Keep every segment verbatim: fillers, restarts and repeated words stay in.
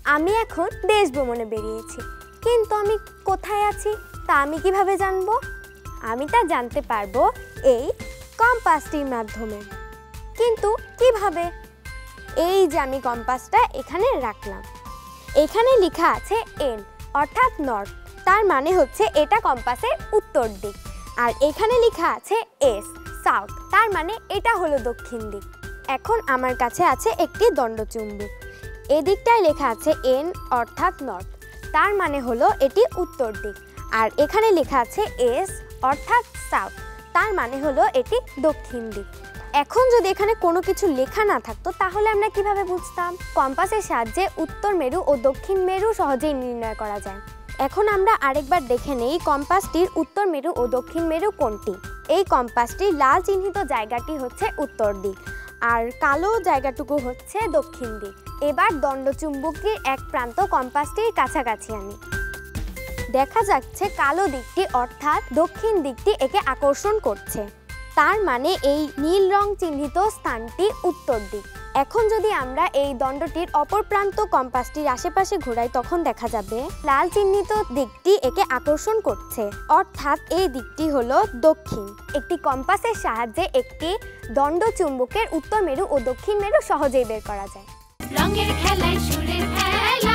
আমি এখন দেশ ভ্রমণে বেরিয়েছি, কিন্তু আমি কোথায় আছি তা আমি কিভাবে জানবো? আমি তা জানতে পারবো এই কম্পাসটির মাধ্যমে। কিন্তু কিভাবে? এই যে আমি কম্পাসটা এখানে রাখলাম, এখানে লেখা আছে এন অর্থাৎ নর্থ, তার মানে হচ্ছে এটা কম্পাসের উত্তর দিক। আর এখানে লেখা আছে এস সাউথ, তার মানে এটা হলো দক্ষিণ দিক। এখন আমার কাছে আছে একটি দণ্ডচুম্বক, এদিকটায় লেখা আছে এন অর্থাৎ নর্থ, তার মানে হলো এটি উত্তর দিক। আর এখানে লেখা আছে এস অর্থাৎ সাউথ, তার মানে হলো এটি দক্ষিণ দিক। এখন যদি এখানে কোনো কিছু লেখা না থাকতো তাহলে আমরা কিভাবে বুঝতাম? কম্পাসের সাহায্যে উত্তর মেরু ও দক্ষিণ মেরু সহজেই নির্ণয় করা যায়। এখন আমরা আরেকবার দেখে নেই কম্পাসটির উত্তর মেরু ও দক্ষিণ মেরু কোনটি। এই কম্পাসটির লাল চিহ্নিত জায়গাটি হচ্ছে উত্তর দিক আর কালো জায়গাটুকু হচ্ছে দক্ষিণ দিক। এবার দণ্ডচুম্বকের এক প্রান্ত কম্পাসটির কাছাকাছি আনি। দেখা যাচ্ছে কালো দিকটি অর্থাৎ দক্ষিণ দিকটি একে আকর্ষণ করছে, তার মানে এই নীল রং চিহ্নিত স্থানটি উত্তর দিক। এখন যদি আমরা এই দণ্ডটির অপর প্রান্ত কম্পাসটির আশেপাশে ঘোরাই তখন দেখা যাবে লাল চিহ্নিত দিকটি একে আকর্ষণ করছে, অর্থাৎ এই দিকটি হলো দক্ষিণ। একটি কম্পাসের সাহায্যে একটি দণ্ডচুম্বকের উত্তর মেরু ও দক্ষিণ মেরু সহজেই বের করা যায়। রঙের খেলায় সুরের খেলা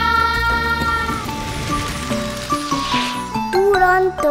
দুরন্ত।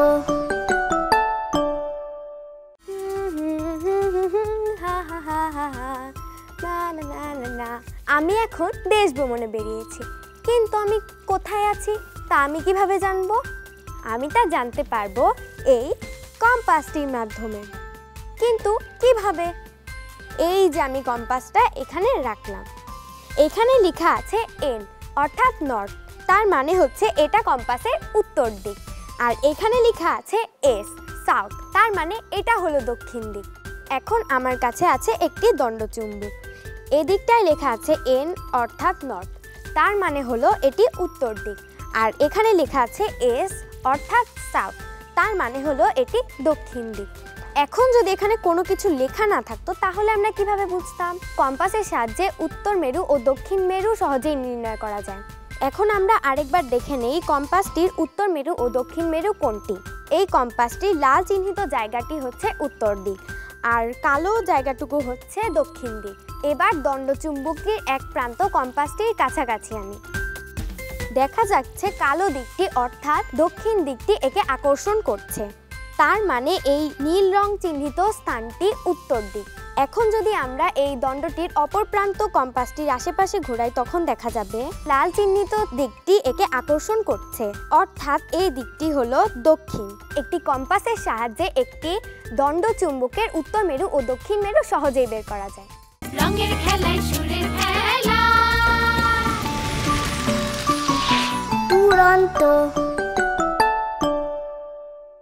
আমি এখন দেশ ভ্রমণে বেরিয়েছি, কিন্তু আমি কোথায় আছি তা আমি কিভাবে জানবো? আমি তা জানতে পারবো এই কম্পাসটির মাধ্যমে। কিন্তু কিভাবে? এই যে আমি কম্পাসটা এখানে রাখলাম, এখানে লেখা আছে এন অর্থাৎ নর্থ, তার মানে হচ্ছে এটা কম্পাসের উত্তর দিক। আর এখানে লেখা আছে এস সাউথ, তার মানে এটা হলো দক্ষিণ দিক। এখন আমার কাছে আছে একটি দণ্ডচুম্বক, এদিকটায় লেখা আছে এন অর্থাৎ নর্থ, তার মানে হলো এটি উত্তর দিক। আর এখানে লেখা আছে এস অর্থাৎ সাউথ, তার মানে হলো এটি দক্ষিণ দিক। এখন যদি এখানে কোনো কিছু লেখা না থাকতো তাহলে আমরা কিভাবে বুঝতাম? কম্পাসের সাহায্যে উত্তর মেরু ও দক্ষিণ মেরু সহজেই নির্ণয় করা যায়। এখন আমরা আরেকবার দেখে নেই কম্পাসটির উত্তর মেরু ও দক্ষিণ মেরু কোনটি। এই কম্পাসটির লাল চিহ্নিত জায়গাটি হচ্ছে উত্তর দিক আর কালো জায়গাটুকু হচ্ছে দক্ষিণ দিক। এবার দণ্ডচুম্বকের এক প্রান্ত কম্পাসটির কাছাকাছি আনি। দেখা যাচ্ছে কালো দিকটি অর্থাৎ দক্ষিণ দিকটি একে আকর্ষণ করছে, তার মানে এই নীল রং চিহ্নিত স্থানটি উত্তর দিক। এখন যদি আমরা এই দণ্ডটির অপর প্রান্ত কম্পাসটির আশেপাশে ঘোরাই তখন দেখা যাবে লাল চিহ্নিত দিকটি একে আকর্ষণ করছে, অর্থাৎ এই দিকটি হলো দক্ষিণ। একটি কম্পাসের সাহায্যে একটি দণ্ডচুম্বকের উত্তর মেরু ও দক্ষিণ মেরু সহজেই বের করা যায়। রঙের খেলায় সুরের খেলা দুরন্ত।